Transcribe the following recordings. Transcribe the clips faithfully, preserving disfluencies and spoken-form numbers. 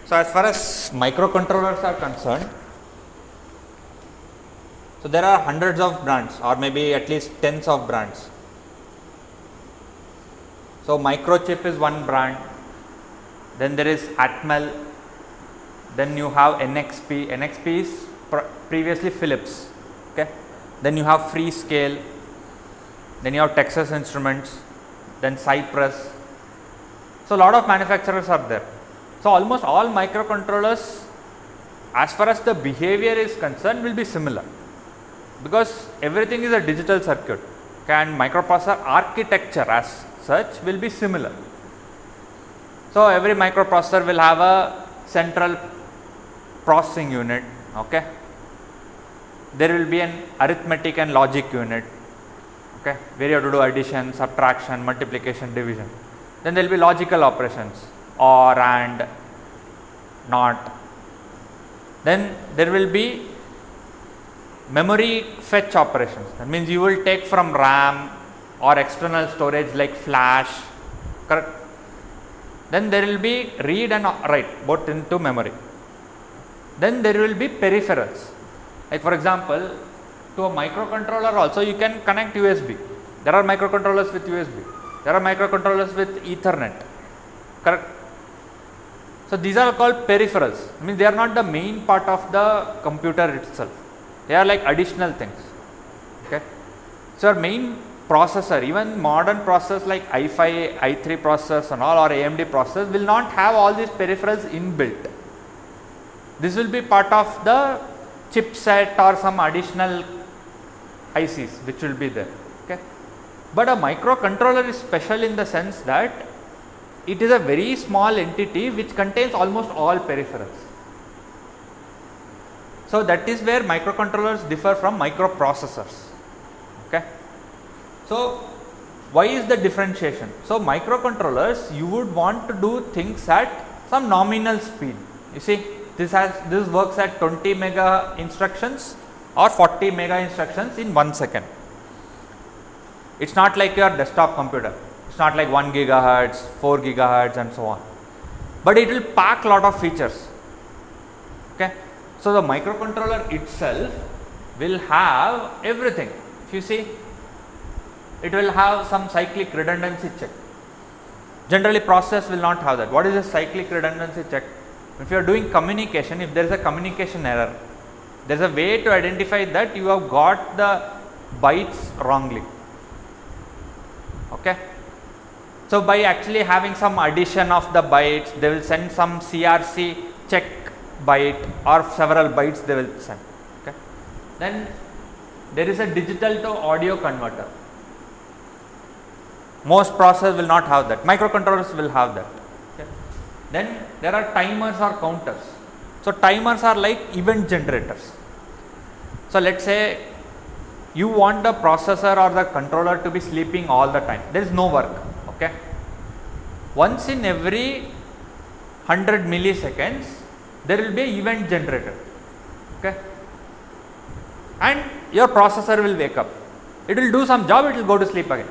So as far as microcontrollers are concerned, so there are hundreds of brands or maybe at least tens of brands. So Microchip is one brand, then there is Atmel, then you have N X P, N X P is previously Philips, okay. Then you have Freescale, then you have Texas Instruments, then Cypress. So a lot of manufacturers are there. So almost all microcontrollers, as far as the behavior is concerned, will be similar, because everything is a digital circuit, okay, and microprocessor architecture as such will be similar. So every microprocessor will have a central processing unit, okay. There will be an arithmetic and logic unit, okay, where you have to do addition, subtraction, multiplication, division. Then there will be logical operations, or, and, not. Then there will be memory fetch operations. That means you will take from RAM or external storage like flash, correct. Then there will be read and write both into memory. Then there will be peripherals, like for example, to a microcontroller also you can connect U S B. There are microcontrollers with U S B, there are microcontrollers with Ethernet, correct. So these are called peripherals. I mean, they are not the main part of the computer itself, they are like additional things, okay. So our main processor, even modern processors like i five, i three processors and all, or A M D processors will not have all these peripherals inbuilt. This will be part of the chipset or some additional I Cs which will be there, okay. But a microcontroller is special in the sense that it is a very small entity which contains almost all peripherals. So that is where microcontrollers differ from microprocessors, okay. So why is the differentiation? So microcontrollers, you would want to do things at some nominal speed. You see, this has this works at twenty mega instructions or forty mega instructions in one second. It's not like your desktop computer. It's not like one gigahertz, four gigahertz and so on, but it will pack lot of features, okay. So the microcontroller itself will have everything. If you see, it will have some cyclic redundancy check. Generally processors will not have that. What is a cyclic redundancy check? If you are doing communication, if there is a communication error, there is a way to identify that you have got the bytes wrongly, okay. So by actually having some addition of the bytes, they will send some C R C check byte or several bytes they will send, okay. Then there is a digital to audio converter. Most processors will not have that, microcontrollers will have that, okay. Then there are timers or counters. So timers are like event generators. So let us say you want the processor or the controller to be sleeping all the time, there is no work, okay. Once in every one hundred milliseconds there will be an event generator, okay, and your processor will wake up, it will do some job, it will go to sleep again.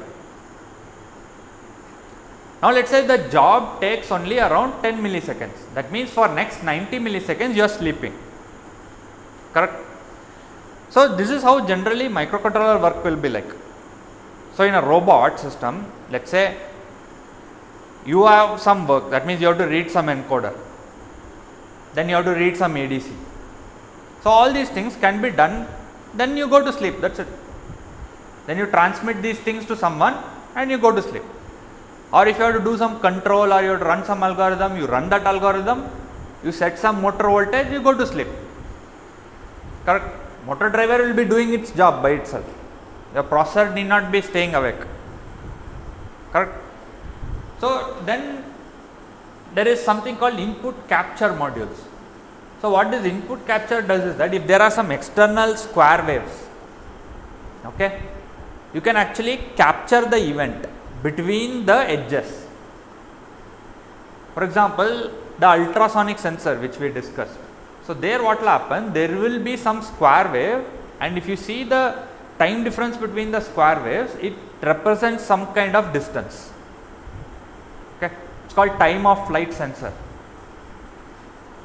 Now let us say the job takes only around ten milliseconds, that means for next ninety milliseconds you are sleeping, correct. So this is how generally microcontroller work will be like. So in a robot system, let us say you have some work, that means you have to read some encoder, then you have to read some A D C. So all these things can be done, then you go to sleep, that is it. Then you transmit these things to someone and you go to sleep. Or if you have to do some control or you have to run some algorithm, you run that algorithm, you set some motor voltage, you go to sleep, correct. Motor driver will be doing its job by itself, the processor need not be staying awake, correct. So then there is something called input capture modules. So what this input capture does is that if there are some external square waves, okay, you can actually capture the event between the edges. For example, the ultrasonic sensor which we discussed. So there what will happen, there will be some square wave, and if you see the time difference between the square waves, it represents some kind of distance, okay. It's called time of flight sensor.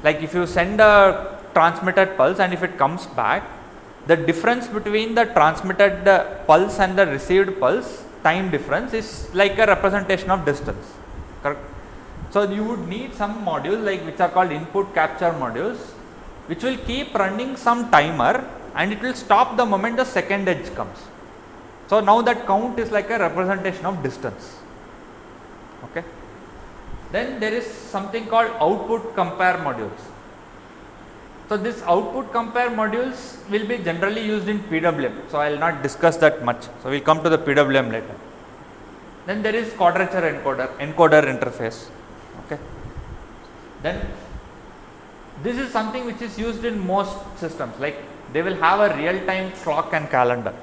like if you send a transmitted pulse and if it comes back, the difference between the transmitted uh, pulse and the received pulse, time difference, is like a representation of distance, correct. So you would need some modules like which are called input capture modules, which will keep running some timer and it will stop the moment the second edge comes. So now that count is like a representation of distance, okay. Then there is something called output compare modules. So this output compare modules will be generally used in P W M. So I will not discuss that much. So we will come to the P W M later. Then there is quadrature encoder, encoder interface. Okay. Then this is something which is used in most systems. Like they will have a real time clock and calendar.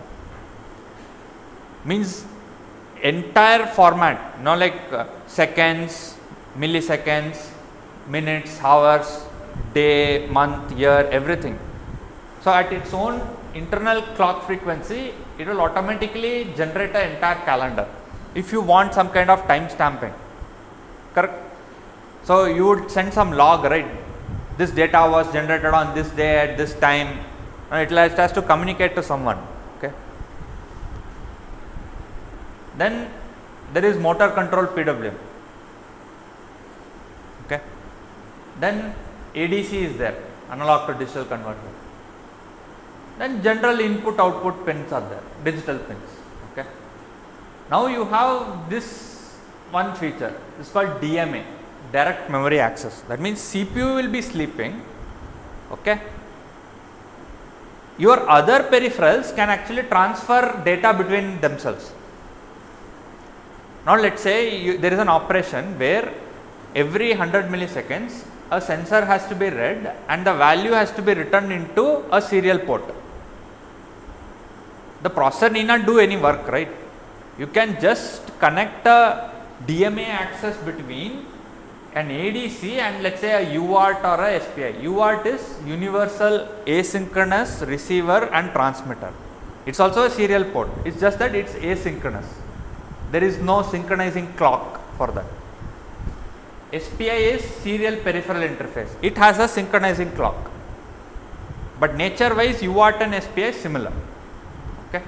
Means entire format, you know, like uh, seconds, milliseconds, minutes, hours, day, month, year, everything. So at its own internal clock frequency, it will automatically generate an entire calendar if you want some kind of time stamping, correct. So you would send some log, right, this data was generated on this day at this time, and it has to communicate to someone, okay. Then there is motor control P W M, okay. Then A D C is there, analog to digital converter. Then general input output pins are there, digital pins, okay. Now you have this one feature, this is called D M A, direct memory access. That means C P U will be sleeping, okay. Your other peripherals can actually transfer data between themselves. Now let us say you, there is an operation where every one hundred milliseconds a sensor has to be read and the value has to be written into a serial port. The processor need not do any work, right. You can just connect a D M A access between an A D C and let us say a U A R T or a S P I. U A R T is universal asynchronous receiver and transmitter. It is also a serial port, it is just that it is asynchronous. There is no synchronizing clock for that. S P I is serial peripheral interface. It has a synchronizing clock, but nature wise U A R T and S P I is similar, okay.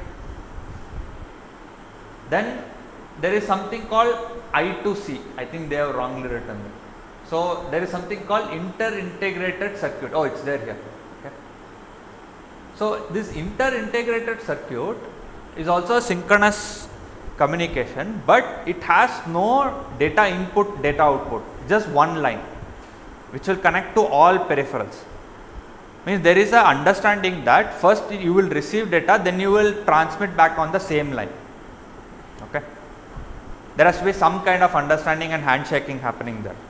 Then there is something called I two C. I think they have wrongly written it. So there is something called inter-integrated circuit. Oh, it's there here, okay. So this inter-integrated circuit is also a synchronous communication, but it has no data input, data output, just one line which will connect to all peripherals. Means there is a understanding that first you will receive data, then you will transmit back on the same line, okay. There has to be some kind of understanding and handshaking happening there.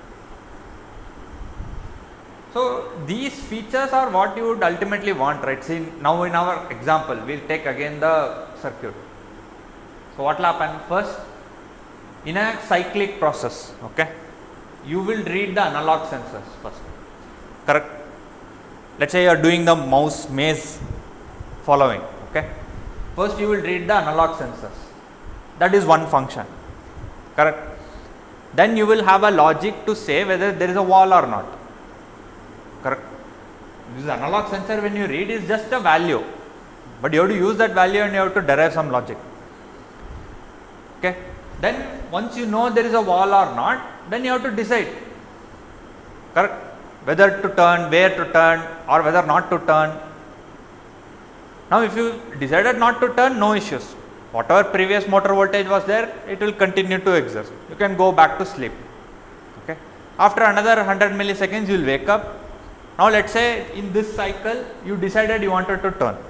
So these features are what you would ultimately want, right. See, now in our example we will take again the circuit. So what will happen? First, in a cyclic process, okay, you will read the analog sensors first, correct. Let us say you are doing the mouse maze following, okay. First you will read the analog sensors, that is one function, correct. Then you will have a logic to say whether there is a wall or not, correct. This analog sensor, when you read, is just a value, but you have to use that value and you have to derive some logic, okay. Then once you know there is a wall or not, then you have to decide, correct, whether to turn, where to turn, or whether not to turn. Now if you decided not to turn, no issues, whatever previous motor voltage was there, it will continue to exist, you can go back to sleep, okay. After another one hundred milliseconds you will wake up. Now let us say in this cycle you decided you wanted to turn.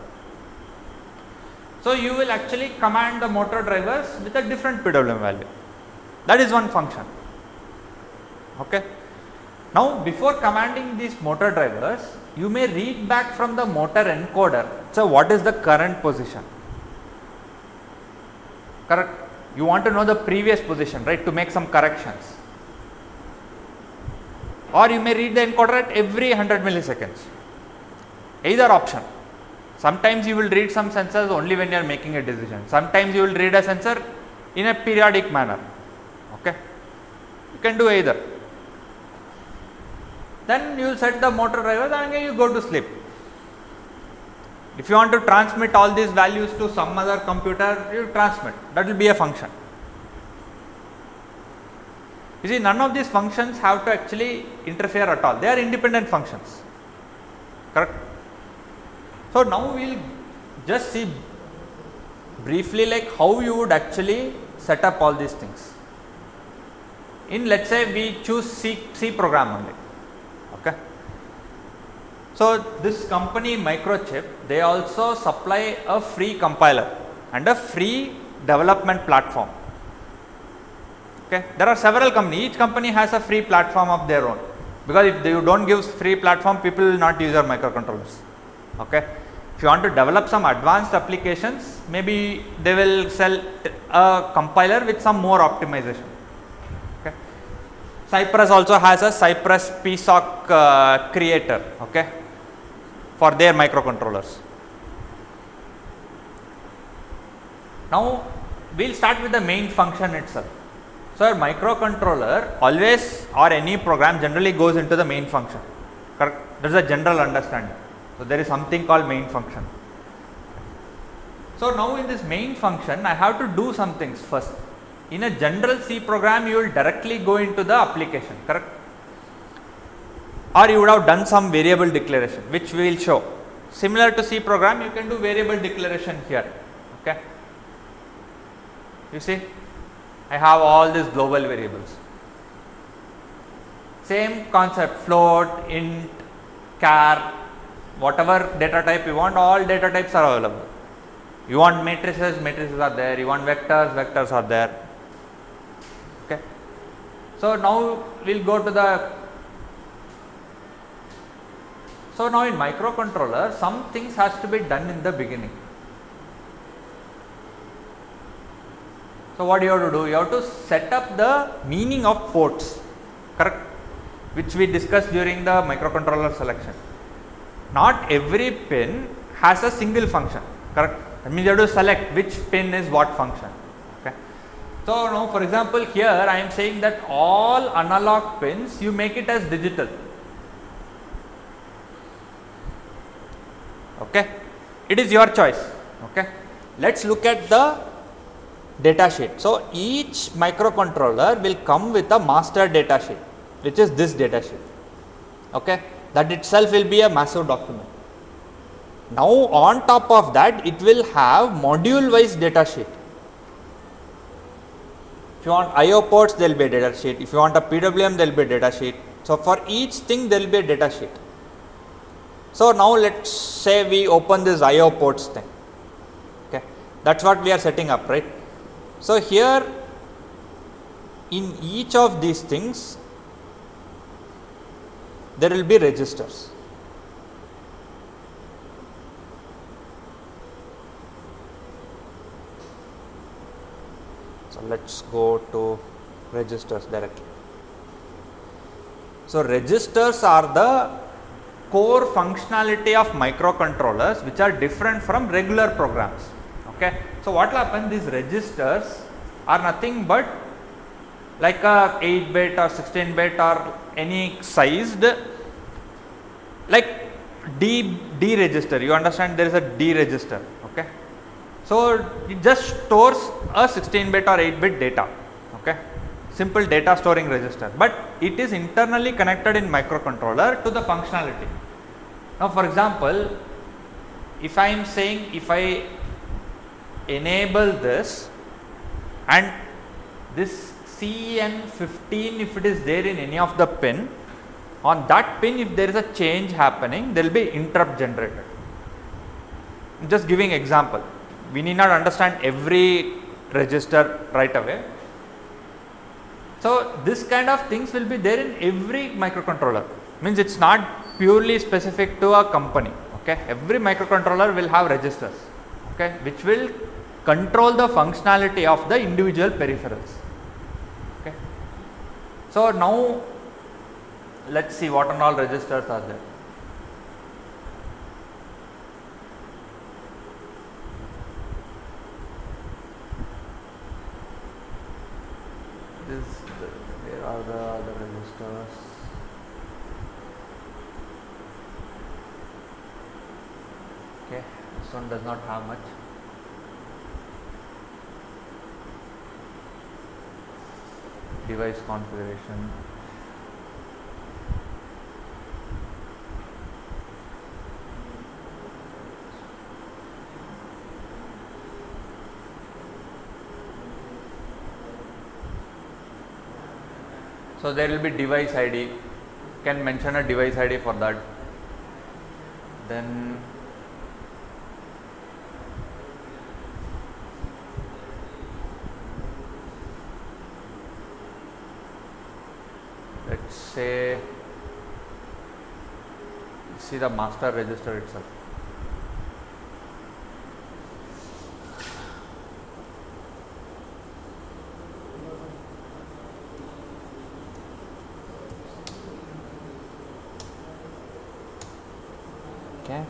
So you will actually command the motor drivers with a different P W M value. That is one function, okay. Now before commanding these motor drivers, you may read back from the motor encoder. So what is the current position, correct. You want to know the previous position, right, to make some corrections. Or you may read the encoder at every one hundred milliseconds, either option. Sometimes you will read some sensors only when you are making a decision, sometimes you will read a sensor in a periodic manner, okay. You can do either. then you will set the motor drivers and you go to sleep. If you want to transmit all these values to some other computer, you transmit, that will be a function. You see, none of these functions have to actually interfere at all, they are independent functions, correct. So now we will just see briefly like how you would actually set up all these things. In, let us say we choose C, C program only, okay. So this company Microchip, they also supply a free compiler and a free development platform. Okay. There are several companies, each company has a free platform of their own, because if you do not give free platform, people will not use your microcontrollers. Okay. If you want to develop some advanced applications, maybe they will sell a compiler with some more optimization. Okay. Cypress also has a Cypress P S O C uh, creator, okay, for their microcontrollers. Now we will start with the main function itself. So a microcontroller always or any program generally goes into the main function, correct? That is a general understanding. So there is something called main function. So now in this main function, I have to do some things first. In a general C program, you will directly go into the application, correct? Or you would have done some variable declaration, which we will show. Similar to C program, you can do variable declaration here, okay? You see, I have all these global variables. Same concept, float, int, char, whatever data type you want, all data types are available. You want matrices, matrices are there. You want vectors, vectors are there. Okay. So now we will go to the, so now in microcontroller, some things has to be done in the beginning. So what you have to do? You have to set up the meaning of ports, correct, which we discussed during the microcontroller selection. Not every pin has a single function, correct. That means you have to select which pin is what function. Okay. So now for example here I am saying that all analog pins you make it as digital. Okay. It is your choice. Okay. Let us look at the data sheet. So each microcontroller will come with a master data sheet, which is this data sheet. Okay. That itself will be a massive document. Now on top of that, it will have module wise data sheet. If you want I O ports, there will be a data sheet. If you want a P W M, there will be a data sheet. So for each thing there will be a data sheet. So now let us say we open this I O ports thing. Okay. That is what we are setting up, right. So here in each of these things there will be registers. So let us go to registers directly. So registers are the core functionality of microcontrollers, which are different from regular programs. Okay. So what will happen, these registers are nothing but like a eight bit or sixteen bit or any sized, like D, D register, you understand, there is a D register. Okay. So it just stores a sixteen bit or eight bit data, okay, simple data storing register, but it is internally connected in microcontroller to the functionality. Now for example, if I am saying if I enable this and this C N fifteen, if it is there in any of the pin, on that pin if there is a change happening, there will be interrupt generated. I am just giving example. We need not understand every register right away. So this kind of things will be there in every microcontroller, means it is not purely specific to a company. Okay. Every microcontroller will have registers, okay, which will control the functionality of the individual peripherals. Okay. So now let us see what and all registers are there. This, where are the other registers? Okay, this one does not have much. Device configuration. So there will be device I D. You can mention a device I D for that. Then let's say, see the master register itself. Okay.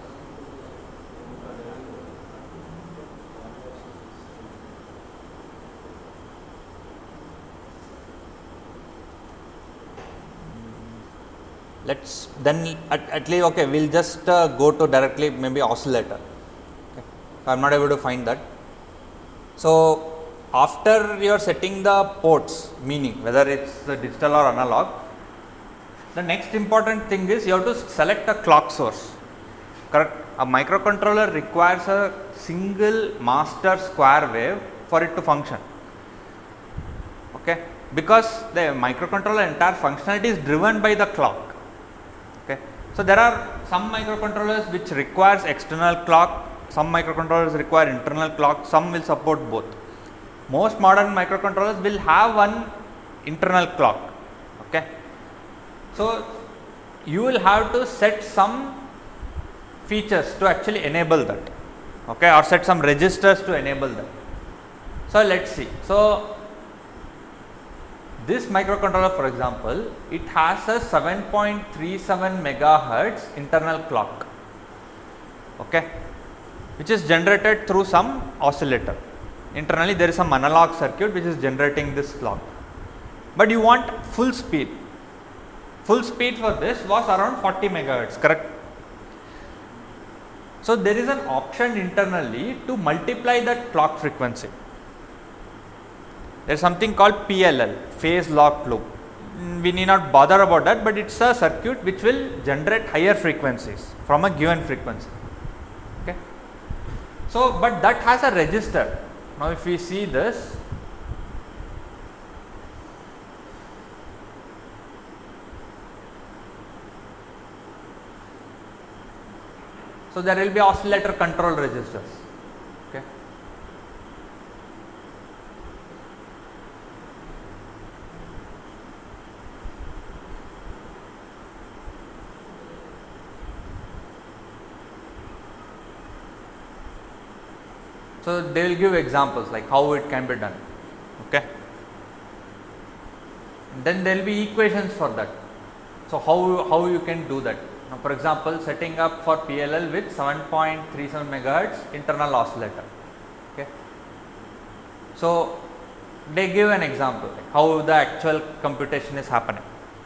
Let's then at, at least okay we'll just uh, go to directly maybe oscillator. Okay. I am not able to find that. So after you are setting the ports, meaning whether it's the digital or analog, the next important thing is you have to select a clock source. Correct. A microcontroller requires a single master square wave for it to function. Okay, because the microcontroller entire functionality is driven by the clock. Okay, so there are some microcontrollers which requires external clock, some microcontrollers require internal clock, some will support both. Most modern microcontrollers will have one internal clock. Okay, so you will have to set some features to actually enable that, okay, or set some registers to enable that. So let's see. So this microcontroller, for example, it has a seven point three seven megahertz internal clock, okay, which is generated through some oscillator. Internally there is some analog circuit which is generating this clock, but you want full speed. Full speed for this was around forty megahertz, correct? So there is an option internally to multiply that clock frequency. There is something called P L L, phase lock loop. We need not bother about that, but it's a circuit which will generate higher frequencies from a given frequency. Okay. So but that has a register. Now if we see this, so there will be oscillator control registers. Okay. So they will give examples like how it can be done. Okay. And then there will be equations for that. So how how you can do that? Now, for example, setting up for P L L with seven point three seven megahertz internal oscillator. Okay. So they give an example like how the actual computation is happening.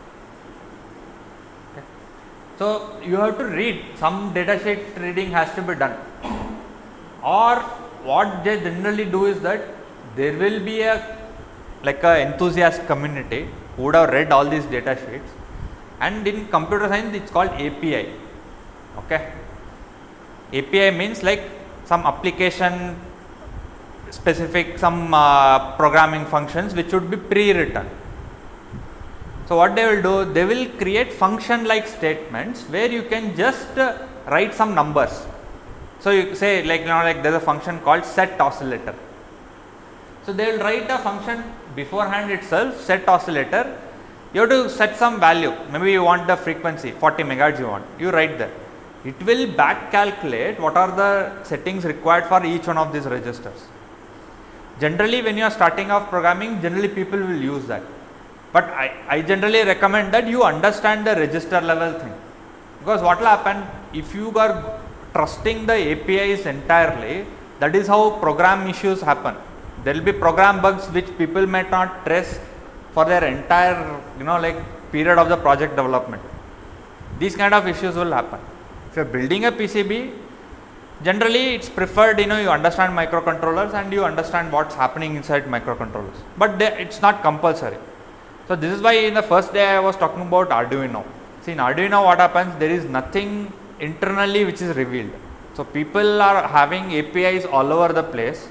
Okay. So you have to read, some datasheet reading has to be done, or what they generally do is that there will be a like a enthusiast community who would have read all these data sheets. And in computer science, it's called A P I. Okay. A P I means like some application specific, some uh, programming functions which would be pre-written. So what they will do, they will create function like statements where you can just uh, write some numbers. So you say like, you know, like there's a function called set oscillator. So they will write a function beforehand itself, set oscillator. You have to set some value, maybe you want the frequency forty megahertz you want, you write there. It will back calculate what are the settings required for each one of these registers. Generally when you are starting off programming, generally people will use that. But I, I generally recommend that you understand the register level thing. Because what will happen, if you are trusting the A P Is entirely, that is how program issues happen. There will be program bugs which people might not trace for their entire, you know, like period of the project development. These kind of issues will happen. If you are building a P C B, generally it's preferred, you know, you understand microcontrollers and you understand what's happening inside microcontrollers, but they, it's not compulsory. So this is why in the first day I was talking about Arduino. See, in Arduino what happens, there is nothing internally which is revealed. So people are having A P Is all over the place,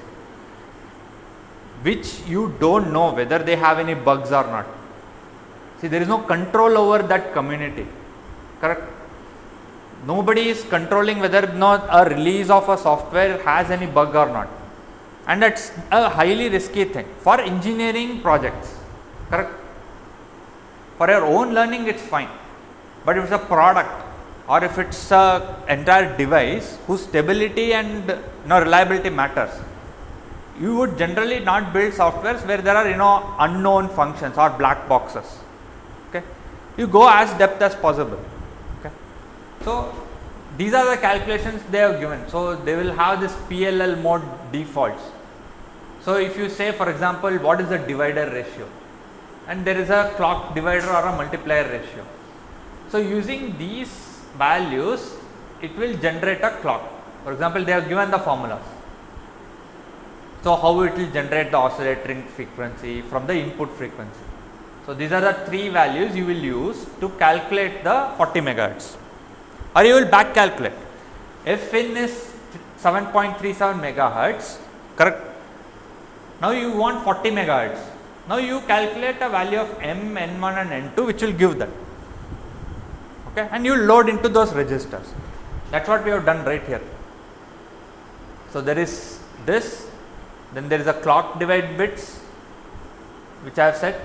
which you don't know whether they have any bugs or not. See, there is no control over that community, correct? Nobody is controlling whether not a release of a software has any bug or not, and that's a highly risky thing for engineering projects, correct? For your own learning it's fine, but if it's a product or if it's a entire device whose stability and, you know, reliability matters, you would generally not build softwares where there are, you know, unknown functions or black boxes. Okay, you go as depth as possible. Okay, so these are the calculations they have given. So they will have this P L L mode defaults. So if you say, for example, what is the divider ratio, and there is a clock divider or a multiplier ratio. So using these values, it will generate a clock. For example, they have given the formulas. So how it will generate the oscillating frequency from the input frequency. So these are the three values you will use to calculate the forty megahertz, or you will back calculate. F in is seven point three seven megahertz, correct? Now you want forty megahertz. Now you calculate a value of M, N one and N two which will give that. Okay, and you load into those registers. That's what we have done right here. So there is this, then there is a clock divide bits which I have set.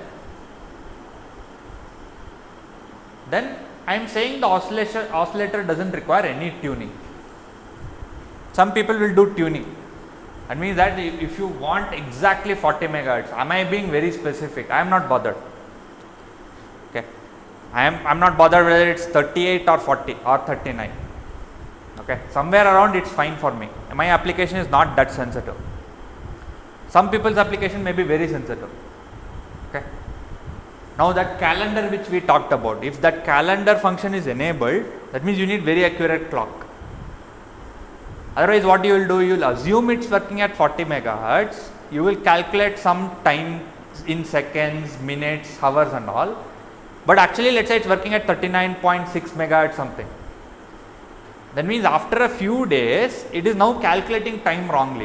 Then I am saying the oscillator, oscillator doesn't require any tuning. Some people will do tuning. That means that if you want exactly forty megahertz, am I being very specific? I am not bothered. Okay, I am I'm not bothered whether it's thirty-eight or forty or thirty-nine. Okay, somewhere around it's fine for me. My application is not that sensitive. Some people's application may be very sensitive. Okay. Now that calendar which we talked about, if that calendar function is enabled, that means you need very accurate clock. Otherwise what you will do, you will assume it's working at forty megahertz, you will calculate some time in seconds, minutes, hours and all, but actually let us say it's working at thirty-nine point six megahertz something. That means after a few days, it is now calculating time wrongly.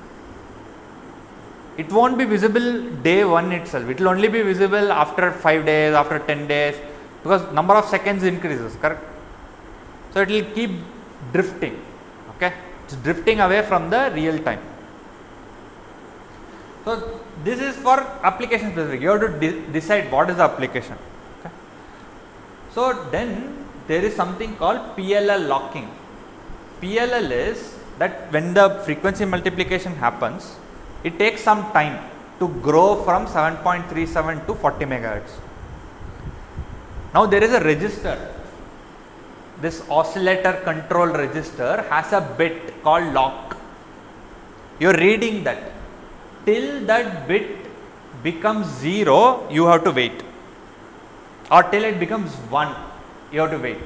It won't be visible day one itself, it will only be visible after five days, after ten days, because number of seconds increases, correct? So it will keep drifting, okay? It's drifting away from the real time. So this is for application specific, you have to de decide what is the application. Okay? So then there is something called P L L locking. P L L is that when the frequency multiplication happens, it takes some time to grow from seven point three seven to forty megahertz. Now there is a register. This oscillator control register has a bit called lock. You are reading that. Till that bit becomes zero, you have to wait, or till it becomes one, you have to wait.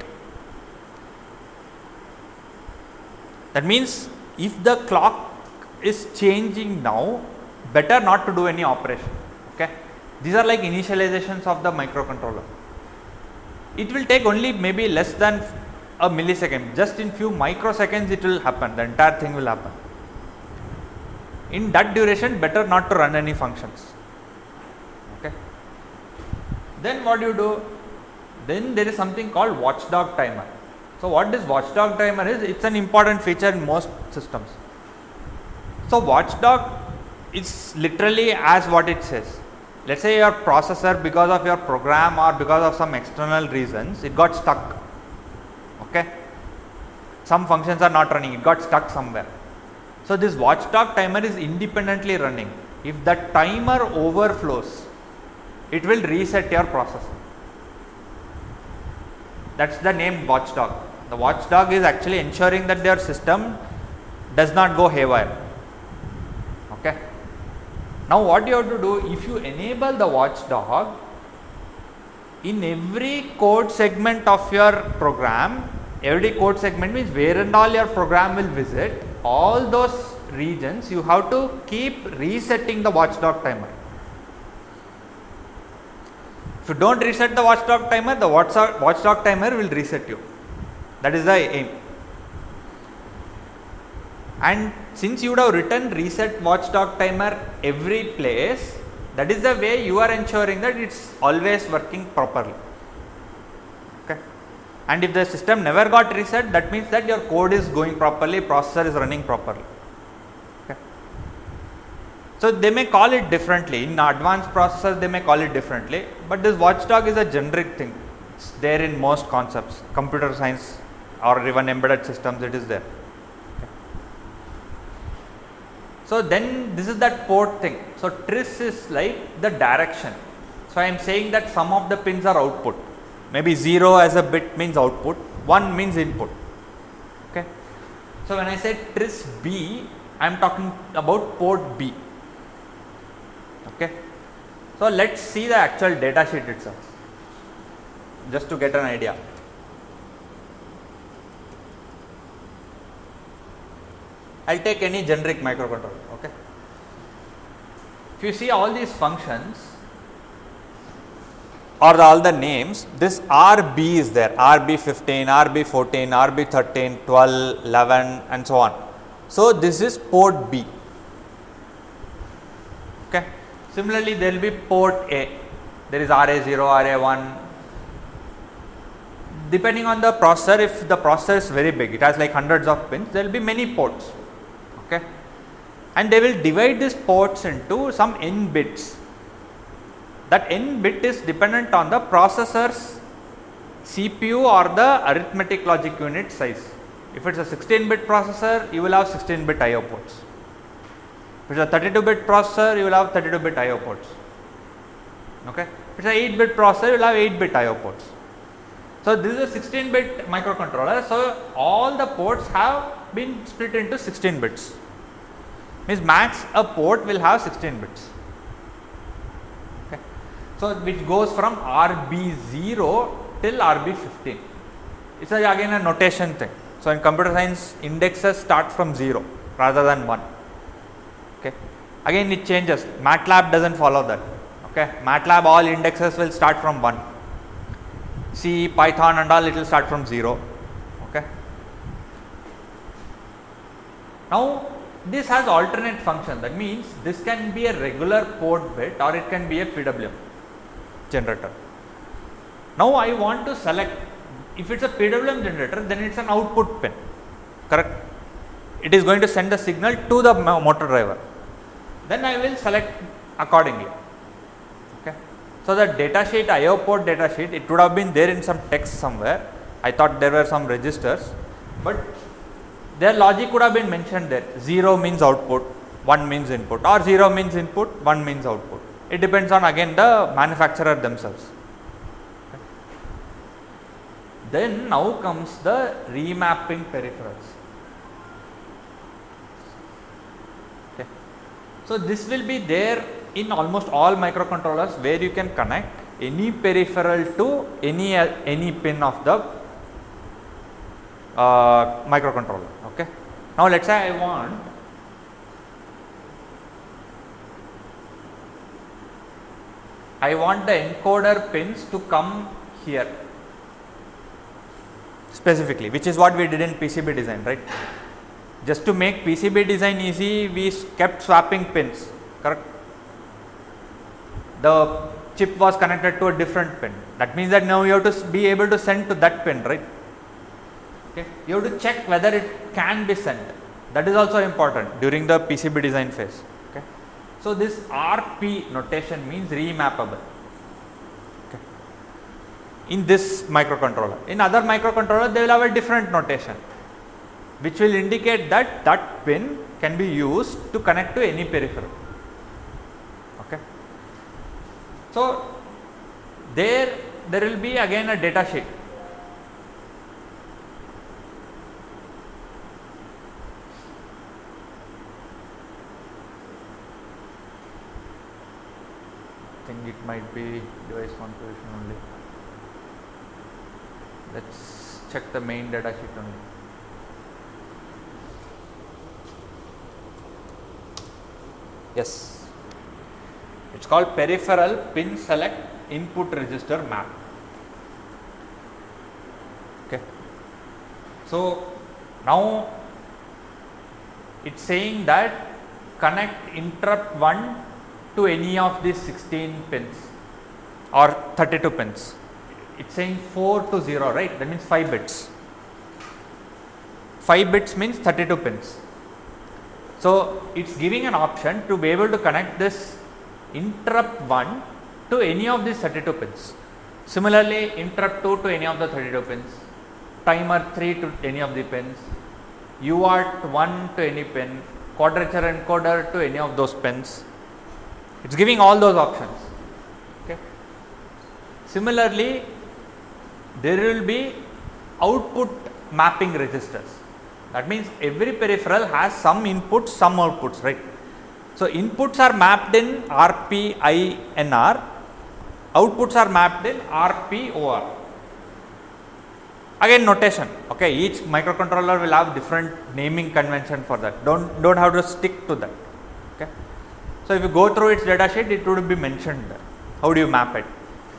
That means if the clock is changing now, better not to do any operation. Okay, these are like initializations of the microcontroller. It will take only maybe less than a millisecond, just in few microseconds it will happen, the entire thing will happen. In that duration, better not to run any functions. Okay. Then what do you do? Then there is something called watchdog timer. So what this watchdog timer is, it's an important feature in most systems. So watchdog is literally as what it says. Let's say your processor, because of your program or because of some external reasons, it got stuck. Okay, some functions are not running, it got stuck somewhere. So this watchdog timer is independently running. If the timer overflows, it will reset your processor. That's the name watchdog. The watchdog is actually ensuring that their system does not go haywire. Okay. Now what you have to do, if you enable the watchdog, in every code segment of your program, every code segment means where and all your program will visit, all those regions you have to keep resetting the watchdog timer. If you don't reset the watchdog timer, the watchdog, watchdog timer will reset you. That is the aim. And since you would have written reset watchdog timer every place, that is the way you are ensuring that it's always working properly. Okay. And if the system never got reset, that means that your code is going properly, processor is running properly. Okay. So they may call it differently. In advanced processors, they may call it differently, but this watchdog is a generic thing. It's there in most concepts, computer science or even embedded systems, it is there. So then this is that port thing. So tris is like the direction. So I am saying that some of the pins are output. Maybe zero as a bit means output, one means input. Okay. So when I say tris B, I am talking about port B. Okay. So let's see the actual data sheet itself, just to get an idea. I will take any generic microcontroller. Okay. If you see all these functions or the, all the names, this R B is there, R B fifteen, R B fourteen, R B thirteen, twelve, eleven and so on. So this is port B. Okay. Similarly, there will be port A, there is R A zero, R A one. Depending on the processor, if the processor is very big, it has like hundreds of pins, there will be many ports. Okay. And they will divide these ports into some n bits. That n bit is dependent on the processor's C P U or the arithmetic logic unit size. If it is a sixteen bit processor, you will have sixteen bit I O ports. If it is a thirty-two bit processor, you will have thirty-two bit I O ports. Okay. If it is a eight bit processor, you will have eight bit I O ports. So this is a sixteen bit microcontroller. So all the ports have been split into sixteen bits. Means max a port will have sixteen bits. Okay. So which goes from R B zero till R B fifteen. It's a, again a notation thing. So in computer science, indexes start from zero rather than one. Okay. Again it changes. MATLAB doesn't follow that. Okay. MATLAB, all indexes will start from one. C, Python and all, it will start from zero. Okay. Now this has alternate function. That means this can be a regular port bit or it can be a P W M generator. Now I want to select, if it's a P W M generator, then it's an output pin, correct? It is going to send the signal to the motor driver. Then I will select accordingly. Okay. So the data sheet, I O port data sheet, it would have been there in some text somewhere. I thought there were some registers, but their logic would have been mentioned there. zero means output, one means input, or zero means input, one means output. It depends on again the manufacturer themselves. Okay. Then now comes the remapping peripherals. Okay. So this will be there in almost all microcontrollers, where you can connect any peripheral to any any pin of the uh, microcontroller. Okay. Now let's say I want I want the encoder pins to come here specifically, which is what we did in P C B design, right? Just to make P C B design easy, we kept swapping pins, correct? The chip was connected to a different pin. That means that now you have to be able to send to that pin, right? Okay. You have to check whether it can be sent. That is also important during the P C B design phase. Okay. So this R P notation means remappable. Okay. In this microcontroller. In other microcontroller, they will have a different notation, which will indicate that that pin can be used to connect to any peripheral. Okay. So there, there will be again a data sheet. I think it might be device configuration only. Let's check the main data sheet only. Yes. It's called peripheral pin select input register map. Okay. So now it's saying that connect interrupt one to any of these sixteen pins or thirty-two pins. It's saying four to zero, right? That means five bits. five bits means thirty-two pins. So it's giving an option to be able to connect this interrupt one to any of these thirty-two pins. Similarly, interrupt two to any of the thirty-two pins, timer three to any of the pins, U A R T one to any pin, quadrature encoder to any of those pins. It's giving all those options. Okay. Similarly, there will be output mapping registers. That means every peripheral has some inputs, some outputs, right? So inputs are mapped in R P I N R, outputs are mapped in R P O R. Again, notation. Okay, each microcontroller will have different naming convention for that. Don't don't have to stick to that. Okay. So if you go through its data sheet, it would be mentioned there. How do you map it?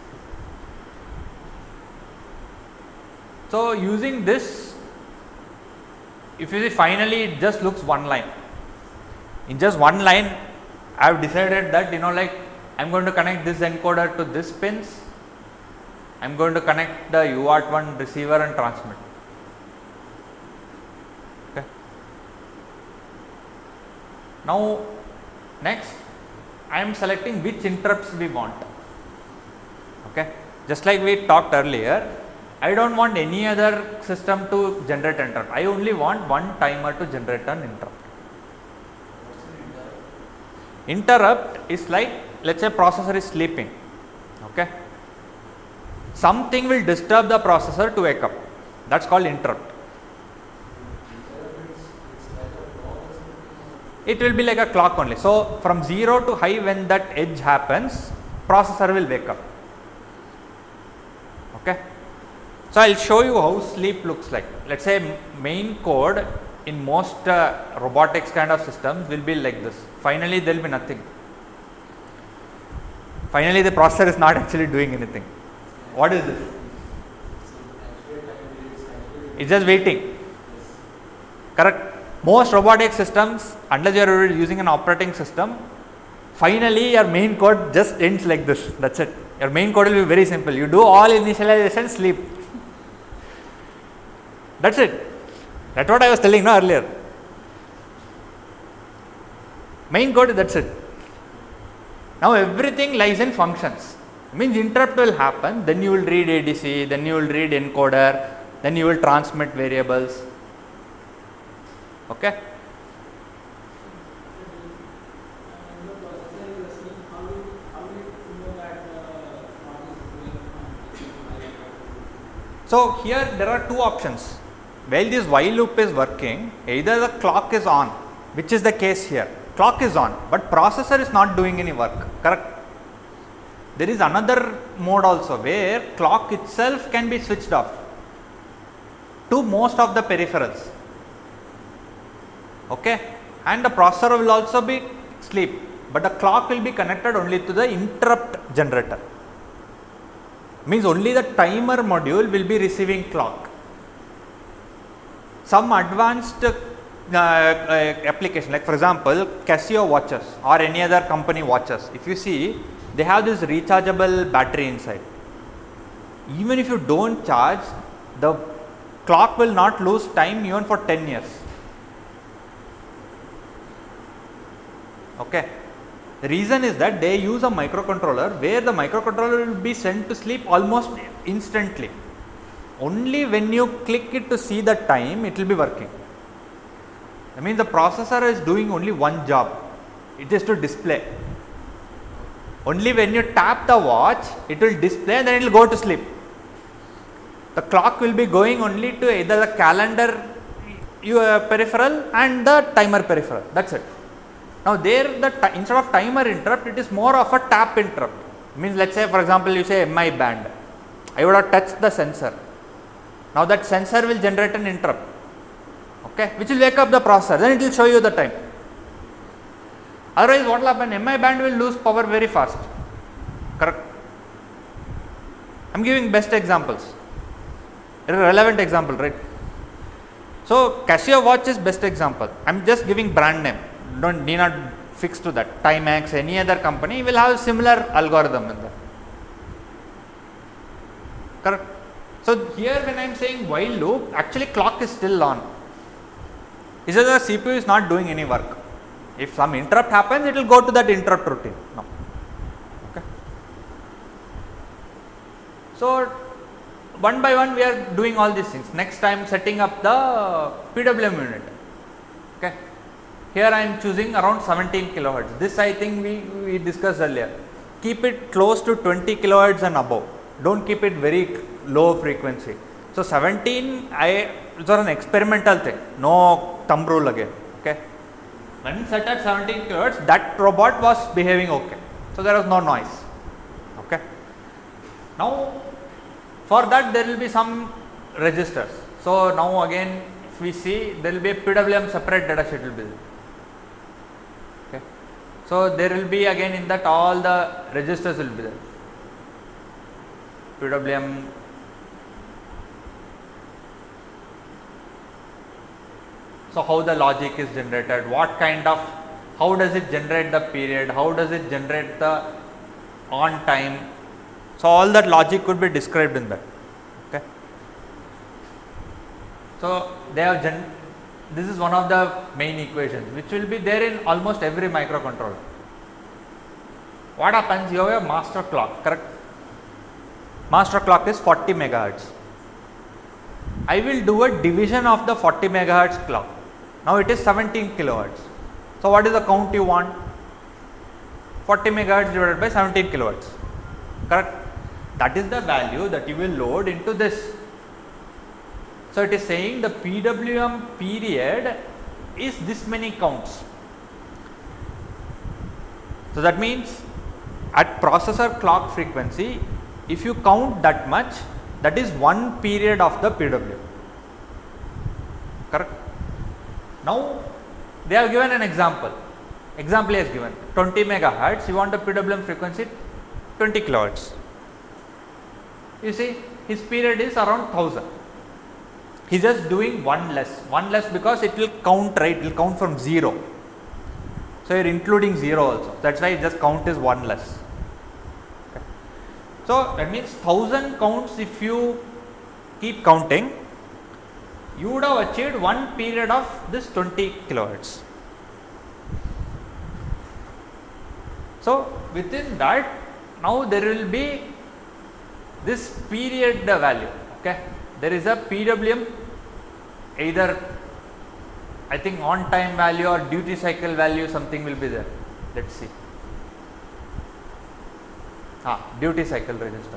So using this, if you see, finally it just looks one line. In just one line, I have decided that, you know, like I am going to connect this encoder to this pins. I am going to connect the U A R T one receiver and transmit. Okay. Now, next I am selecting which interrupts we want. Okay. Just like we talked earlier, I do not want any other system to generate interrupt. I only want one timer to generate an interrupt. Interrupt is like, let us say processor is sleeping. Okay. Something will disturb the processor to wake up. That is called interrupt. It will be like a clock only. So from zero to high, when that edge happens, processor will wake up. Okay. So I will show you how sleep looks like. Let us say main code in most uh, robotics kind of systems will be like this. Finally, there will be nothing. Finally, the processor is not actually doing anything. What is this? It's just waiting. Correct. Most robotic systems, unless you are using an operating system, finally your main code just ends like this. That's it. Your main code will be very simple. You do all initialization, sleep. That's it. That's what I was telling no, earlier. Main code, that's it. Now everything lies in functions. Means interrupt will happen, then you will read A D C, then you will read encoder, then you will transmit variables. Okay. So here there are two options. While this while loop is working, either the clock is on, which is the case here. Clock is on, but processor is not doing any work. Correct. There is another mode also where clock itself can be switched off to most of the peripherals. Okay, and the processor will also be asleep, but the clock will be connected only to the interrupt generator. Means only the timer module will be receiving clock. Some advanced uh, uh, application, like for example Casio watches or any other company watches, if you see, they have this rechargeable battery inside. Even if you do not charge, the clock will not lose time even for ten years. Okay. The reason is that they use a microcontroller where the microcontroller will be sent to sleep almost instantly. Only when you click it to see the time, it will be working. That means the processor is doing only one job. It is to display. Only when you tap the watch, it will display and then it will go to sleep. The clock will be going only to either the calendar your peripheral and the timer peripheral. That's it. Now there, the instead of timer interrupt, it is more of a tap interrupt. Means let us say for example you say M I band. I would have touched the sensor. Now that sensor will generate an interrupt. Okay, which will wake up the processor. Then it will show you the time. Otherwise what will happen? M I band will lose power very fast. Correct? I am giving best examples, relevant example, right? So Casio watch is best example. I am just giving brand name, don't need not fix to that. Timex, any other company will have similar algorithm in that. Correct? So here when I am saying while loop, actually clock is still on. It's just the C P U is not doing any work. If some interrupt happens, it will go to that interrupt routine. No. Okay. So one by one we are doing all these things. Next time setting up the P W M unit. Okay. Here I am choosing around seventeen kilohertz. This I think we, we discussed earlier. Keep it close to twenty kilohertz and above. Don't keep it very low frequency. So seventeen, I it's an experimental thing. No thumb rule again. Okay. When set at seventeen kilohertz, that robot was behaving okay. So there was no noise. Okay. Now for that there will be some registers. So now again if we see there will be a P W M separate data sheet will be there. Okay. So there will be again in that all the registers will be there. P W M so how the logic is generated, what kind of, how does it generate the period, how does it generate the on time. So all that logic could be described in that. Okay. So they have gen this is one of the main equations which will be there in almost every microcontroller. What happens? You have a master clock, correct? Master clock is forty megahertz. I will do a division of the forty megahertz clock. Now it is seventeen kilohertz. So what is the count you want? forty megahertz divided by seventeen kilohertz. Correct? That is the value that you will load into this. So it is saying the P W M period is this many counts. So that means at processor clock frequency, if you count that much, that is one period of the P W M. Correct? Now they have given an example. Example is given twenty megahertz. You want the P W M frequency twenty kilohertz. You see his period is around one thousand. He is just doing one less, one less because it will count, right? It will count from zero. So you are including zero also. That is why just count is one less. Okay. So that means one thousand counts if you keep counting. You would have achieved one period of this twenty kilohertz. So within that, now there will be this period value. Okay, there is a P W M, either I think on time value or duty cycle value, something will be there. Let's see. Ah, duty cycle register.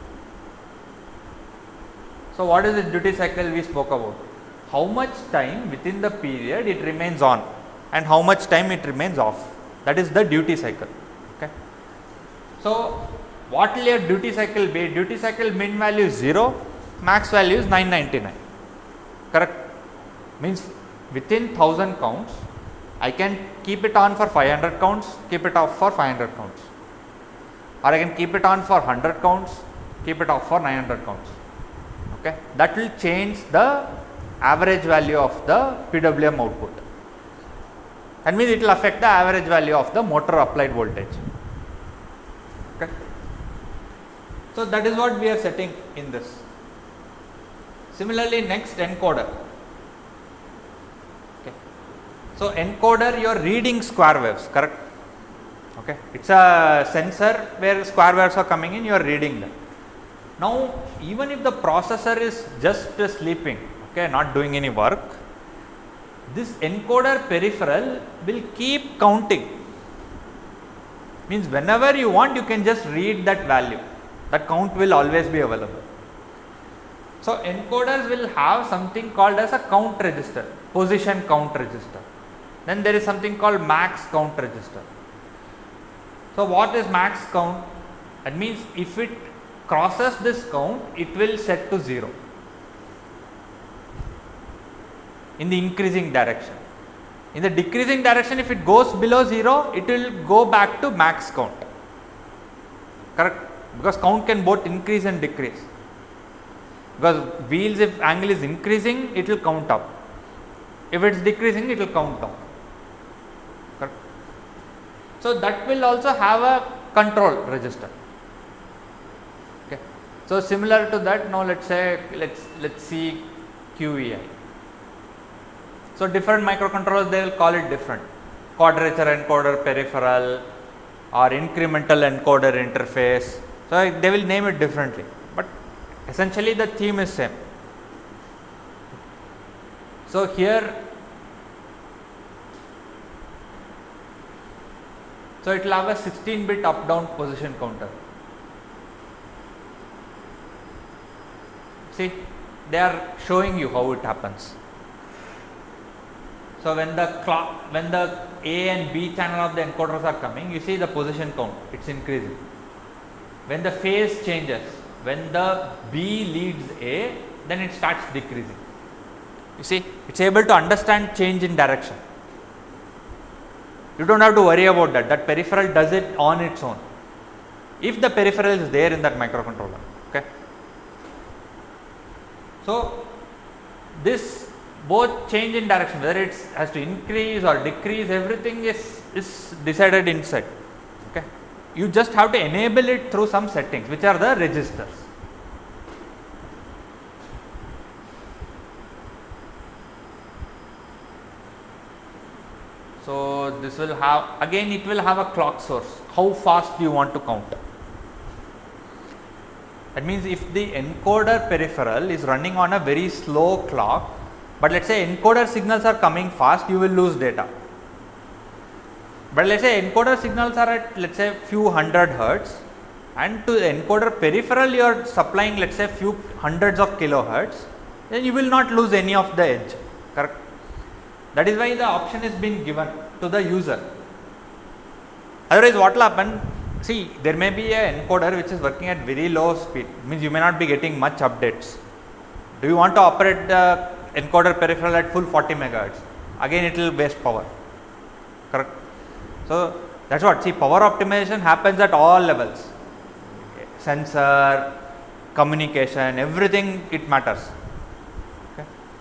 So what is the duty cycle we spoke about? How much time within the period it remains on and how much time it remains off. That is the duty cycle. Okay. So what will your duty cycle be? Duty cycle min value is zero, max value is nine ninety-nine. Correct? Means within one thousand counts, I can keep it on for five hundred counts, keep it off for five hundred counts. Or I can keep it on for one hundred counts, keep it off for nine hundred counts. Okay. That will change the average value of the P W M output. That means it will affect the average value of the motor applied voltage. Okay. So that is what we are setting in this. Similarly, next encoder. Okay. So encoder, you are reading square waves, correct? Okay. It's a sensor where square waves are coming in, you are reading them. Now even if the processor is just sleeping, okay, not doing any work, this encoder peripheral will keep counting. Means whenever you want, you can just read that value. That count will always be available. So encoders will have something called as a count register, position count register. Then there is something called max count register. So what is max count? That means if it crosses this count, it will set to zero in the increasing direction. In the decreasing direction, if it goes below zero, it will go back to max count. Correct? Because count can both increase and decrease. Because wheels, if angle is increasing, it will count up. If it is decreasing, it will count down. Correct? So that will also have a control register. Okay. So similar to that, now let's say let's let's see Q E I. So different microcontrollers, they will call it different. Quadrature encoder peripheral or incremental encoder interface. So they will name it differently, but essentially the theme is same. So here, so it will have a sixteen bit up down position counter. See, they are showing you how it happens. So when the clock, when the A and B channel of the encoders are coming, you see the position count, it's increasing. When the phase changes, when the B leads A, then it starts decreasing. You see, it's able to understand change in direction. You don't have to worry about that. That peripheral does it on its own, if the peripheral is there in that microcontroller. Okay. So this both change in direction, whether it has to increase or decrease, everything is is decided inside. Okay. You just have to enable it through some settings, which are the registers. So this will have, again it will have a clock source. How fast do you want to count? That means if the encoder peripheral is running on a very slow clock, but let's say encoder signals are coming fast, you will lose data. But let's say encoder signals are at, let's say, few hundred hertz, and to the encoder peripheral you are supplying, let's say, few hundreds of kilohertz, then you will not lose any of the edge. Correct? That is why the option is being given to the user. Otherwise, what will happen? See, there may be a encoder which is working at very low speed, means you may not be getting much updates. Do you want to operate the encoder peripheral at full forty megahertz? Again, it will waste power. Correct? So that's what, see, power optimization happens at all levels. Sensor, communication, everything, it matters. Okay.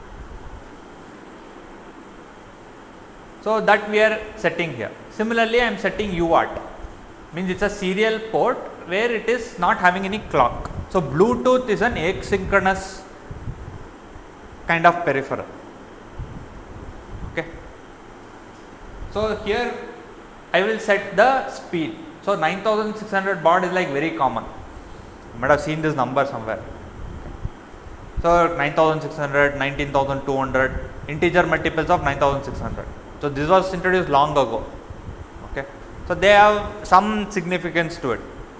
So that we are setting here. Similarly, I am setting U A R T, means it's a serial port where it is not having any clock. So Bluetooth is an asynchronous kind of peripheral. Okay. So here I will set the speed. So nine thousand six hundred baud is like very common. You might have seen this number somewhere. Okay. So nine thousand six hundred, nineteen thousand two hundred, integer multiples of nine thousand six hundred. So this was introduced long ago. Okay. So they have some significance to it.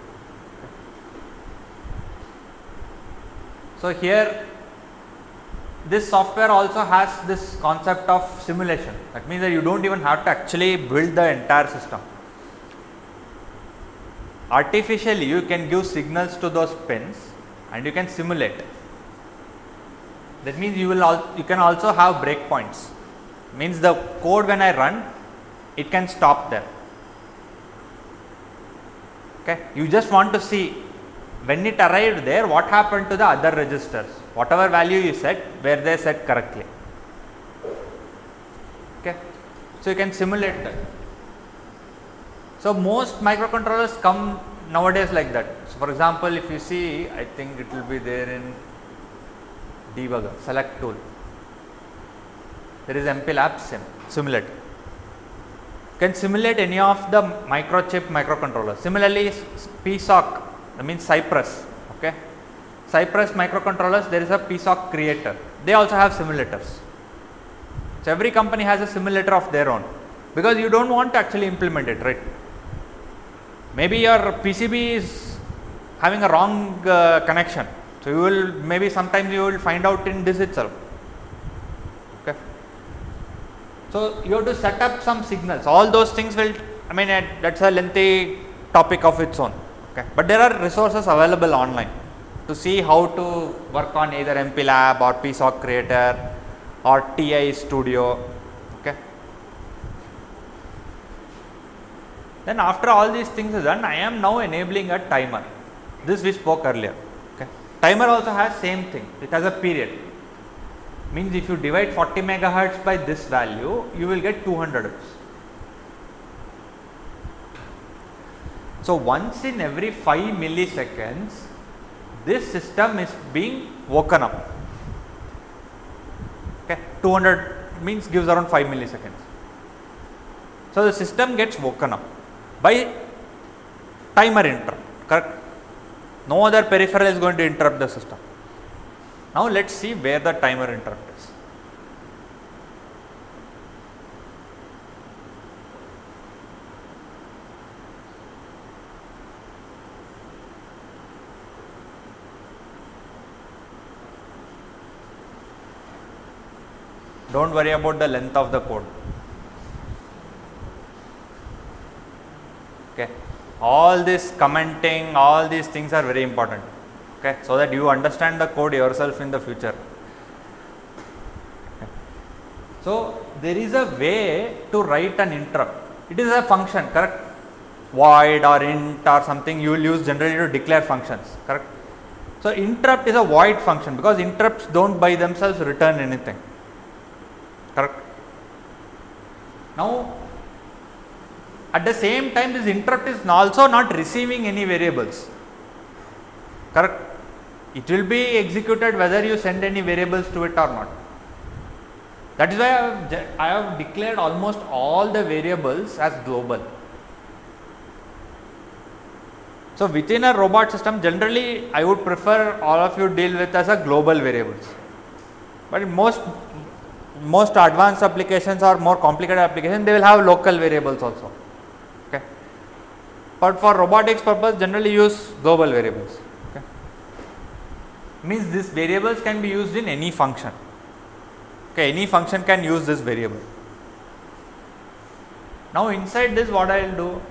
So here this software also has this concept of simulation. That means that you don't even have to actually build the entire system. Artificially, you can give signals to those pins and you can simulate. That means you will al you can also have breakpoints. Means the code, when I run, it can stop there. Okay, you just want to see when it arrived there, what happened to the other registers. Whatever value you set, were they set correctly. Okay, so you can simulate that. So most microcontrollers come nowadays like that. So for example, if you see, I think it will be there in debugger, select tool. There is M P Lab sim, simulate. You can simulate any of the microchip microcontrollers. Similarly, P S O C, that means Cypress. Okay, Cypress microcontrollers, there is a P S O C creator. They also have simulators. So every company has a simulator of their own, because you don't want to actually implement it, right? Maybe your P C B is having a wrong uh, connection. So you will, maybe sometimes you will find out in this itself. Okay. So you have to set up some signals. All those things will, I mean, that's a lengthy topic of its own. Okay. But there are resources available online to see how to work on either M P Lab or P S O C Creator or T I Studio. Okay. Then after all these things is done, I am now enabling a timer. This we spoke earlier. Okay. Timer also has same thing. It has a period. Means if you divide forty megahertz by this value, you will get two hundred hertz. So once in every five milliseconds, this system is being woken up. Okay, two hundred means gives around five milliseconds. So the system gets woken up by timer interrupt, correct? No other peripheral is going to interrupt the system. Now let us see where the timer interrupt is. Don't worry about the length of the code. Okay. All this commenting, all these things are very important. Okay, so that you understand the code yourself in the future. Okay. So there is a way to write an interrupt. It is a function, correct? Void or int or something you will use generally to declare functions, correct? So interrupt is a void function because interrupts don't by themselves return anything, correct? Now at the same time this interrupt is also not receiving any variables, correct? It will be executed whether you send any variables to it or not. That is why I have, I have declared almost all the variables as global. So within a robot system, generally I would prefer all of you deal with as a global variables. But in most most advanced applications or more complicated applications, they will have local variables also. Okay. But for robotics purpose, generally use global variables. Means these variables can be used in any function. Okay, any function can use this variable. Now inside this what I will do?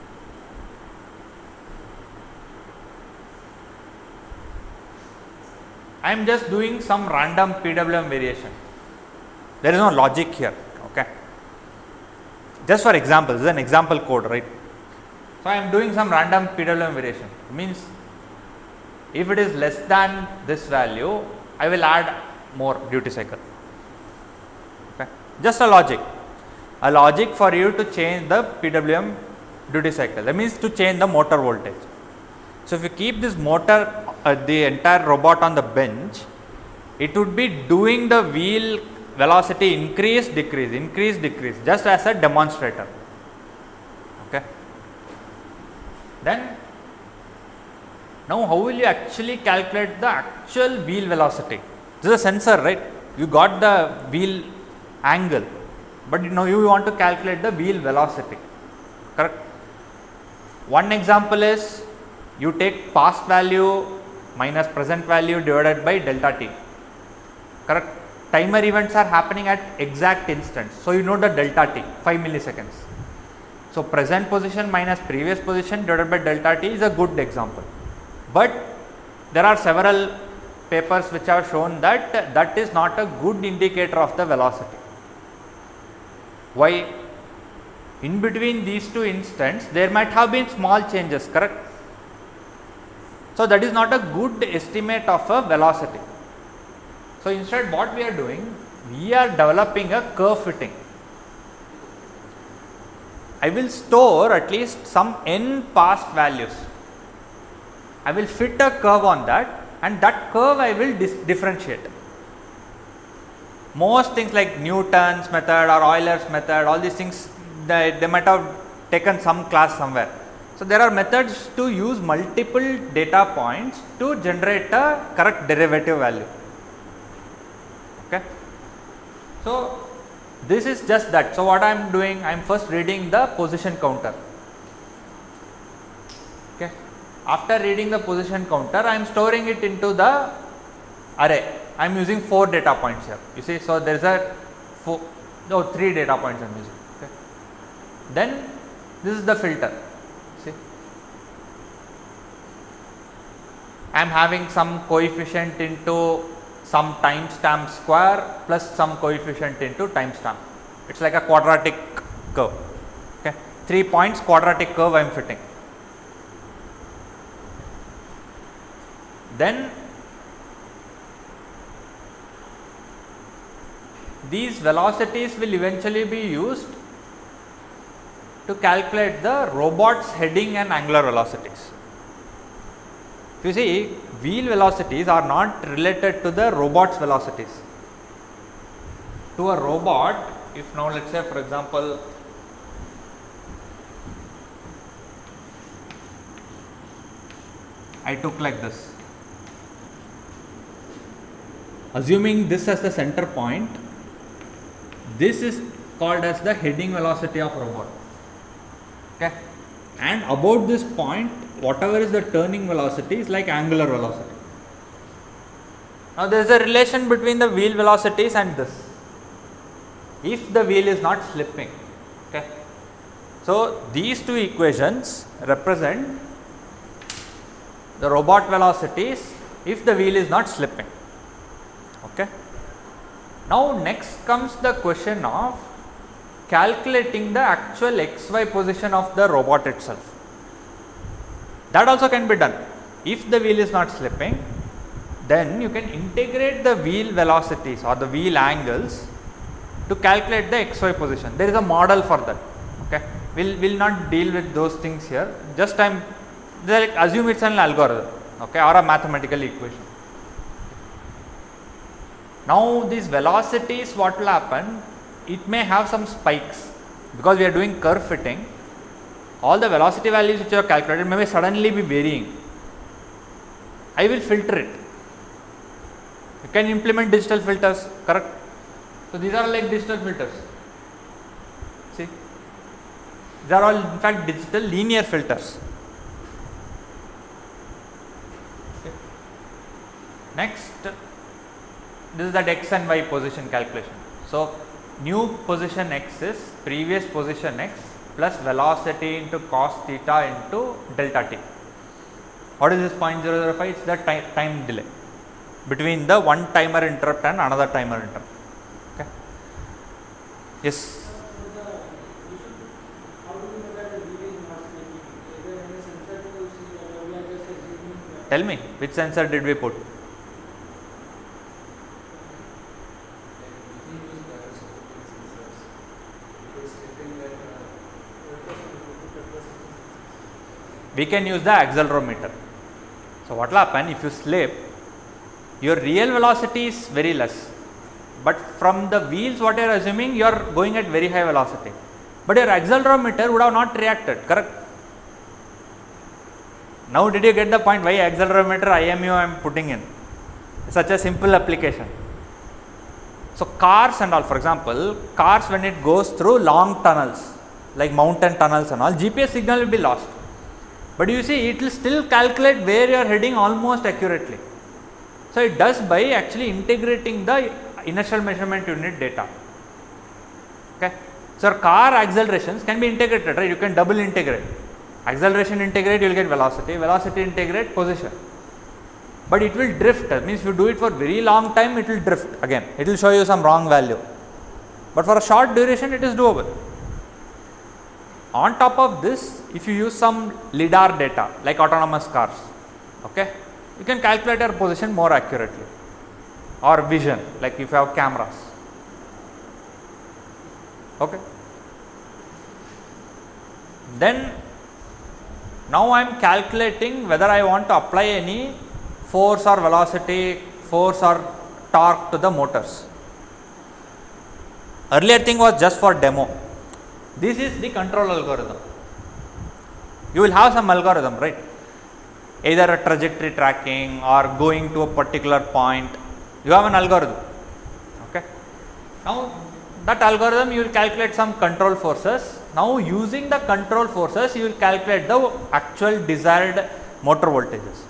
I am just doing some random P W M variation. There is no logic here. Okay. Just for example, this is an example code, right? So I am doing some random P W M variation. It means if it is less than this value, I will add more duty cycle. Okay. Just a logic, a logic for you to change the P W M duty cycle. That means to change the motor voltage. So if you keep this motor, uh, the entire robot on the bench, it would be doing the wheel velocity increase, decrease, increase, decrease, just as a demonstrator. Okay. Then now how will you actually calculate the actual wheel velocity? This is a sensor, right? You got the wheel angle, but you know you want to calculate the wheel velocity, correct? One example is you take past value minus present value divided by delta t, correct? Timer events are happening at exact instants, so you know the delta t, five milliseconds. So present position minus previous position divided by delta t is a good example. But there are several papers which have shown that that is not a good indicator of the velocity. Why? In between these two instants, there might have been small changes, correct? So that is not a good estimate of a velocity. So instead what we are doing, we are developing a curve fitting. I will store at least some n past values. I will fit a curve on that, and that curve I will differentiate. Most things like Newton's method or Euler's method, all these things, they, they might have taken some class somewhere. So there are methods to use multiple data points to generate a correct derivative value. Okay. So this is just that. So what I am doing, I am first reading the position counter. Okay. After reading the position counter, I am storing it into the array. I am using four data points here. You see, so there is a four, no, three data points I am using. Okay. Then this is the filter. See, I am having some coefficient into some timestamp square plus some coefficient into timestamp. It is like a quadratic curve. Okay. three points quadratic curve I am fitting. Then these velocities will eventually be used to calculate the robot's heading and angular velocities. If you see, wheel velocities are not related to the robot's velocities. To a robot, if now let us say for example, I took like this, assuming this as the center point, this is called as the heading velocity of robot, okay, and about this point whatever is the turning velocity is like angular velocity. Now there is a relation between the wheel velocities and this, if the wheel is not slipping, okay. So these two equations represent the robot velocities if the wheel is not slipping, okay. Now next comes the question of calculating the actual xy position of the robot itself. That also can be done. If the wheel is not slipping, then you can integrate the wheel velocities or the wheel angles to calculate the xy position. There is a model for that, okay. We'll will not deal with those things here. Just I am like assume it's an algorithm, okay, or a mathematical equation. Now these velocities, what will happen? It may have some spikes because we are doing curve fitting. All the velocity values which you have calculated may suddenly be varying. I will filter it. You can implement digital filters, correct? So these are like digital filters. See, these are all in fact digital linear filters. Okay. Next, this is that x and y position calculation. So new position x is previous position x plus velocity into cos theta into delta t. What is this zero point zero zero five? It is the time, time delay between the one timer interrupt and another timer interrupt. Okay. Yes. Tell me, which sensor did we put? We can use the accelerometer. So what will happen if you slip, your real velocity is very less, but from the wheels what you are assuming you are going at very high velocity, but your accelerometer would have not reacted, correct? Now did you get the point why accelerometer I M U I am putting in? Such a simple application. So cars and all, for example, cars when it goes through long tunnels like mountain tunnels and all, G P S signal will be lost. But you see, it will still calculate where you are heading almost accurately. So it does by actually integrating the inertial measurement unit data. Okay. So car accelerations can be integrated, right? You can double integrate. Acceleration integrate, you will get velocity, velocity integrate position. But it will drift, that means if you do it for very long time, it will drift again. It will show you some wrong value. But for a short duration, it is doable. On top of this, if you use some LiDAR data like autonomous cars, okay, you can calculate your position more accurately, or vision like if you have cameras. Okay. Then now I am calculating whether I want to apply any force or velocity, force or torque to the motors. Earlier thing was just for demo. This is the control algorithm. You will have some algorithm, right? Either a trajectory tracking or going to a particular point. You have an algorithm. Okay. Now that algorithm you will calculate some control forces. Now using the control forces you will calculate the actual desired motor voltages.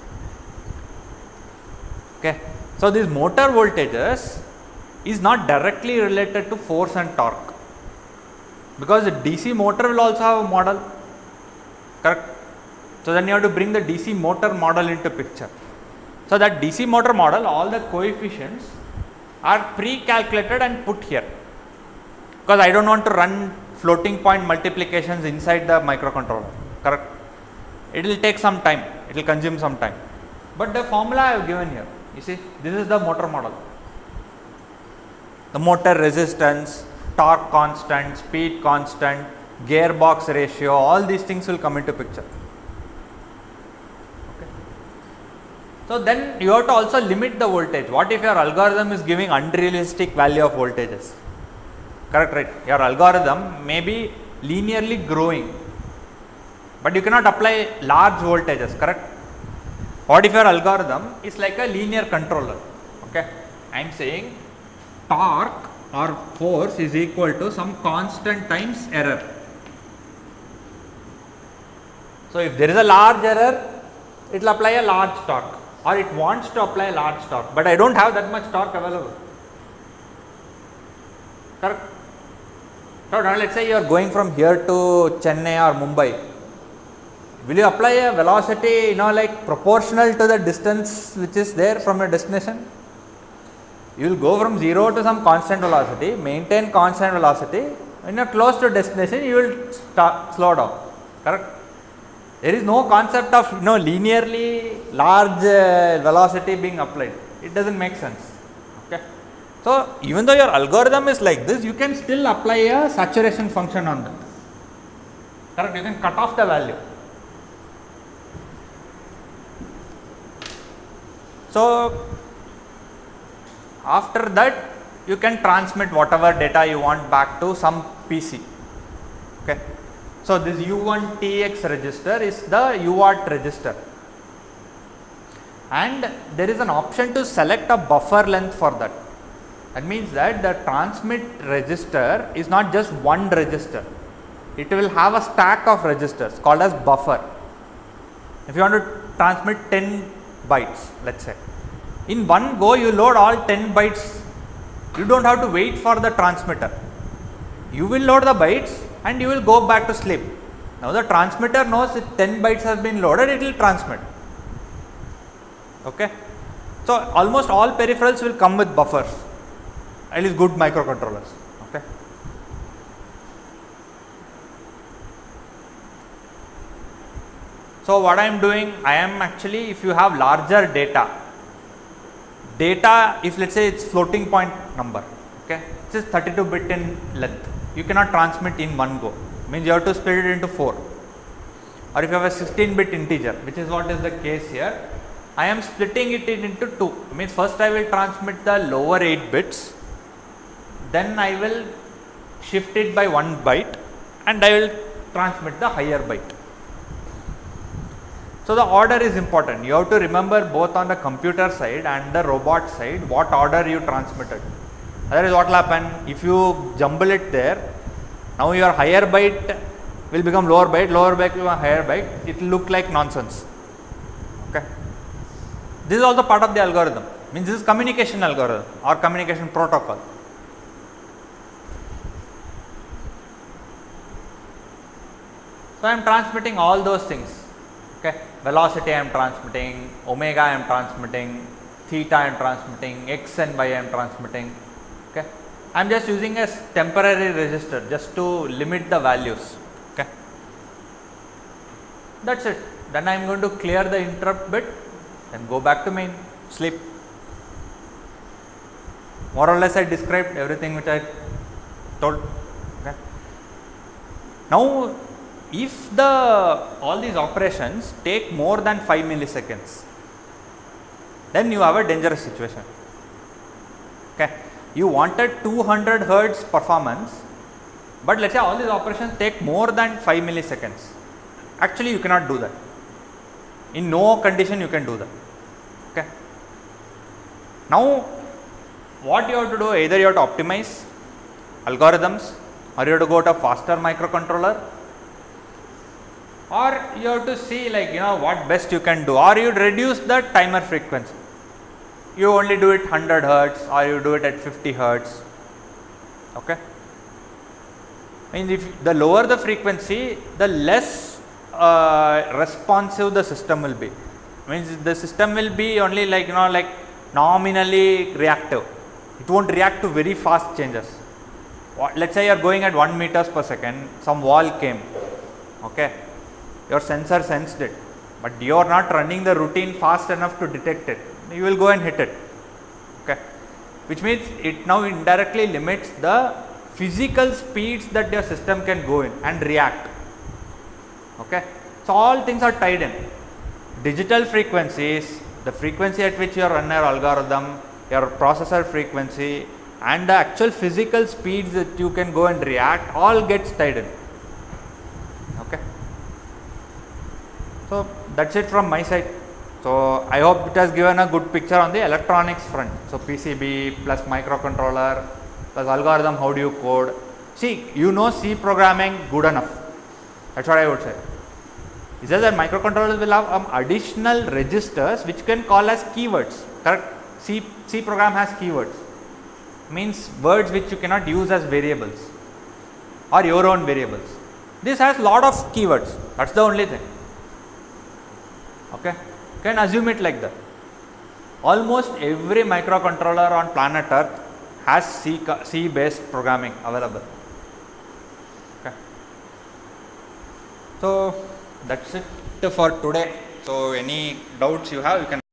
Okay. So these motor voltages is not directly related to force and torque, because the D C motor will also have a model, correct? So then you have to bring the D C motor model into picture. So that D C motor model, all the coefficients are pre-calculated and put here, because I don't want to run floating point multiplications inside the microcontroller, correct? It will take some time, it will consume some time, but the formula I have given here, you see, this is the motor model. The motor resistance, torque constant, speed constant, gearbox ratio, all these things will come into picture. Okay. So then you have to also limit the voltage. What if your algorithm is giving unrealistic value of voltages? Correct, right? Your algorithm may be linearly growing, but you cannot apply large voltages, correct? What if your algorithm is like a linear controller? Okay, I am saying torque or force is equal to some constant times error. So if there is a large error, it will apply a large torque, or it wants to apply a large torque, but I don't have that much torque available. Correct? So now let us say you are going from here to Chennai or Mumbai. Will you apply a velocity, you know, like proportional to the distance which is there from your destination? You will go from zero to some constant velocity, maintain constant velocity. When you are close to destination, you will start, slow down. Correct? There is no concept of, you know, linearly large uh, velocity being applied. It doesn't make sense. Okay. So even though your algorithm is like this, you can still apply a saturation function on that. Correct? You can cut off the value. So after that, you can transmit whatever data you want back to some P C. Okay. So this U one T X register is the U A R T register, and there is an option to select a buffer length for that. That means that the transmit register is not just one register, it will have a stack of registers called as buffer. If you want to transmit ten bytes, let us say, in one go you load all ten bytes, you do not have to wait for the transmitter. You will load the bytes and you will go back to sleep. Now the transmitter knows if ten bytes has been loaded, it will transmit. Okay. So almost all peripherals will come with buffers, at least good microcontrollers. Okay. So what I am doing, I am actually, if you have larger data, data if let us say it is floating point number, okay, it is thirty-two bit in length, you cannot transmit in one go, means you have to split it into four, or if you have a sixteen bit integer, which is what is the case here, I am splitting it into two, means first I will transmit the lower eight bits, then I will shift it by one byte and I will transmit the higher byte. So the order is important. You have to remember both on the computer side and the robot side what order you transmitted. Otherwise what will happen, if you jumble it there, now your higher byte will become lower byte, lower byte will become higher byte, it will look like nonsense. Okay. This is also part of the algorithm, means this is communication algorithm or communication protocol. So I am transmitting all those things. Okay, velocity I am transmitting, omega I am transmitting, theta I am transmitting, x and y I am transmitting. Okay, I am just using a temporary register just to limit the values. Okay, that's it. Then I am going to clear the interrupt bit and go back to main, sleep. More or less I described everything which I told. Okay. Now if the all these operations take more than five milliseconds, then you have a dangerous situation. Okay, you wanted two hundred hertz performance, but let us say all these operations take more than five milliseconds. Actually you cannot do that. In no condition you can do that. Okay. Now what you have to do, either you have to optimize algorithms, or you have to go to a faster microcontroller, or you have to see like you know what best you can do, or you reduce the timer frequency. You only do it one hundred hertz or you do it at fifty hertz. Okay. Means if the lower the frequency, the less uh, responsive the system will be. Means the system will be only like you know like nominally reactive. It won't react to very fast changes. let's say you are going at one meters per second, some wall came, okay, your sensor sensed it, but you are not running the routine fast enough to detect it, you will go and hit it, okay, which means it now indirectly limits the physical speeds that your system can go in and react, okay. So all things are tied in. Digital frequencies, the frequency at which you run your algorithm, your processor frequency, and the actual physical speeds that you can go and react, all gets tied in, okay. So that's it from my side. So I hope it has given a good picture on the electronics front. So P C B plus microcontroller plus algorithm, how do you code? See, you know C programming good enough, that's what I would say. It says that microcontrollers will have um, additional registers which can call as keywords, correct? C, C program has keywords, means words which you cannot use as variables or your own variables. This has lot of keywords, that's the only thing, okay. You can assume it like that. Almost every microcontroller on planet Earth has C, C based programming available, okay. So that's it for today. So any doubts you have, you can